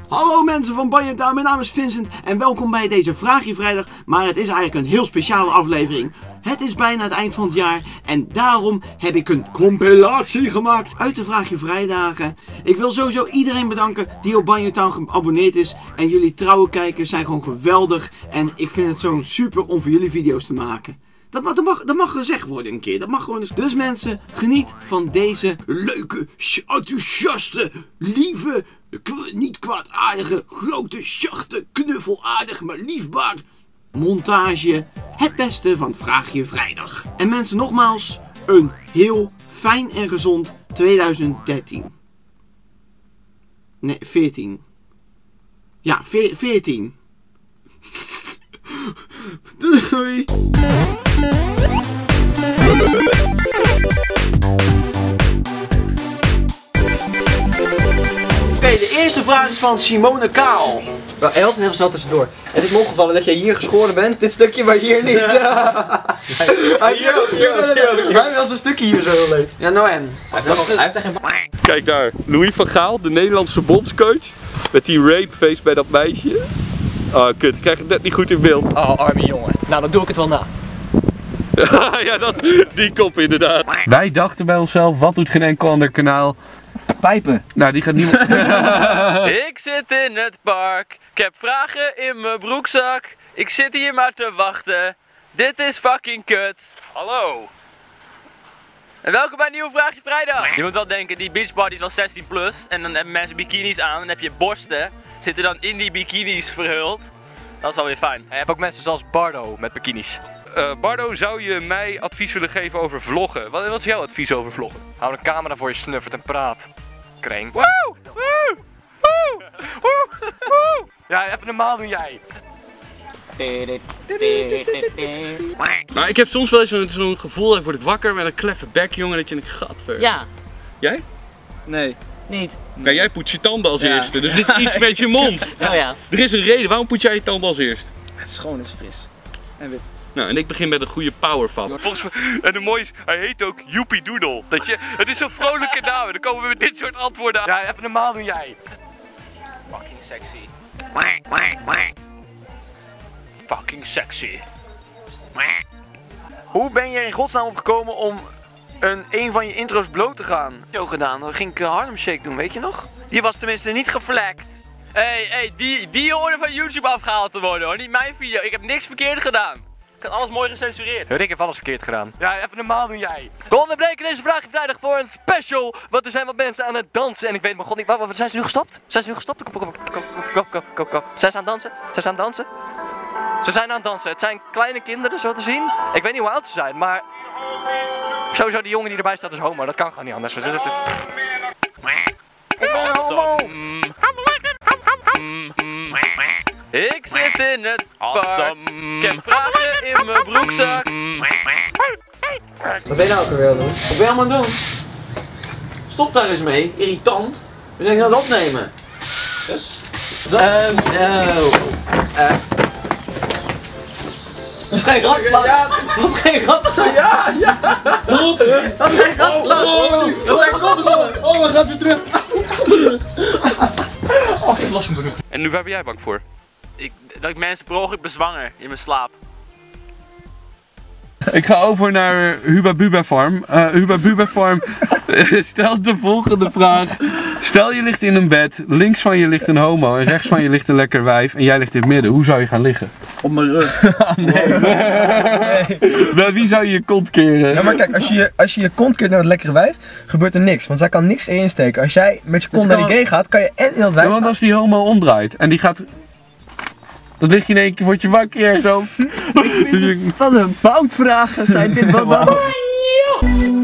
Hallo mensen van Banjo, mijn naam is Vincent en welkom bij deze Vraagje Vrijdag. Maar het is eigenlijk een heel speciale aflevering. Het is bijna het eind van het jaar en daarom heb ik een compilatie gemaakt uit de Vraagje Vrijdagen. Ik wil sowieso iedereen bedanken die op Banjo geabonneerd is. En jullie trouwe kijkers zijn gewoon geweldig. En ik vind het zo super om voor jullie video's te maken. Dat mag gezegd worden een keer. Dat mag gewoon eens. Dus mensen, geniet van deze leuke, enthousiaste, lieve, niet kwaadaardige, grote, zachte, knuffelaardig, maar liefbaar montage. Het beste van het Vraagje Vrijdag. En mensen, nogmaals, een heel fijn en gezond 2013. Nee, 14. Ja, 14. Doei! Oké, de eerste vraag is van Simone Kaal. Wel, helft en heel snel tussendoor. Het is me opgevallen dat jij hier geschoren bent, dit stukje, maar hier niet. Hij wil een stukje hier zo leuk. Ja, nou en? Hij heeft echt geen... Kijk daar, Louis van Gaal, de Nederlandse bondscoach. Met die rapeface bij dat meisje. Oh kut, ik krijg het net niet goed in beeld. Oh, arme jongen. Nou, dan doe ik het wel na. Ja, die kop inderdaad. Wij dachten bij onszelf, wat doet geen enkel ander kanaal? Pijpen. Nou, die gaat niemand... Ik zit in het park, ik heb vragen in mijn broekzak. Ik zit hier maar te wachten. Dit is fucking kut. Hallo. En welkom bij een nieuwe Vraagje Vrijdag. Je moet wel denken, die beachparty is wel 16 plus. En dan hebben mensen bikinis aan. Dan heb je borsten. Zitten dan in die bikinis verhuld. Dat is alweer fijn. En je hebt ook mensen zoals Bardo met bikinis. Bardo, zou je mij advies willen geven over vloggen? Wat is jouw advies over vloggen? Hou een camera voor je snuffert en praat. Kreng. Woe! Woe! Woe! Woe! Woe! Ja, even normaal doen jij. Nou, ik heb soms wel eens zo'n gevoel, dan word ik wakker met een kleffe bek, jongen, dat je een gadver. Ja. Jij? Nee. Niet. Nou, jij poetst je tanden als eerste, dus dit is iets met je mond. Oh ja. Er is een reden, waarom poets jij je tanden als eerst? Het is schoon, het is fris. En wit. Nou, en ik begin met een goede powervat. Volgens mij, en de mooie is, hij heet ook Joepie Doodle. Dat je, het is zo'n vrolijke naam, dan komen we met dit soort antwoorden aan. Ja, even normaal doen jij. Fucking sexy. Fucking sexy. Hoe ben je er in godsnaam opgekomen om een van je intro's bloot te gaan? Zo gedaan, dan ging ik Harlem Shake doen, weet je nog? Die was tenminste niet geflekt. Hey, die hoorde van YouTube afgehaald te worden hoor, niet mijn video. Ik heb niks verkeerd gedaan. Ik had alles mooi gecensureerd. Rick heeft alles verkeerd gedaan. Ja, even normaal doen jij. We onderbreken deze Vraagje Vrijdag voor een special. Want er zijn wat mensen aan het dansen en ik weet mijn god niet, wat zijn ze nu gestopt? Zijn ze nu gestopt? Kom. Zijn ze aan het dansen? Zijn ze aan het dansen? Ze zijn aan het dansen. Het zijn kleine kinderen zo te zien. Ik weet niet hoe oud ze zijn, maar sowieso die jongen die erbij staat is homo. Dat kan gewoon niet anders. Ik ben homo. Ik zit in het park. Ik heb vragen in mijn broekzak. Wat ben je nou ook alweer aan het doen? Wat ben je allemaal aan het doen? Stop daar eens mee, irritant. We zijn aan het opnemen. Dus? Dat is geen ratslag. Ja, dat is geen ratslag. Ja. Dat is geen ratslag. Dat zijn koprollen. Oh, we gaan weer terug. Oh, ik las mijn broek. En nu, waar ben jij bang voor? Dat ik mensen per ongeluk bezwanger in mijn slaap. Ik ga over naar Huba Buba Farm. Huba Buba Farm stelt de volgende vraag. Stel je ligt in een bed, links van je ligt een homo en rechts van je ligt een lekker wijf en jij ligt in het midden. Hoe zou je gaan liggen? Op mijn rug. Bij wie zou je je kont keren? Ja, maar kijk, als je je kont keert naar het lekkere wijf, gebeurt er niks. Want zij kan niks erin steken. Als jij met je kont naar die gay gaat, kan je en in dat wijf Ja, want als die homo omdraait en die gaat... Dan lig je in één keer, word je wakker zo. Wat een boutvragen zijn dit, wat dan?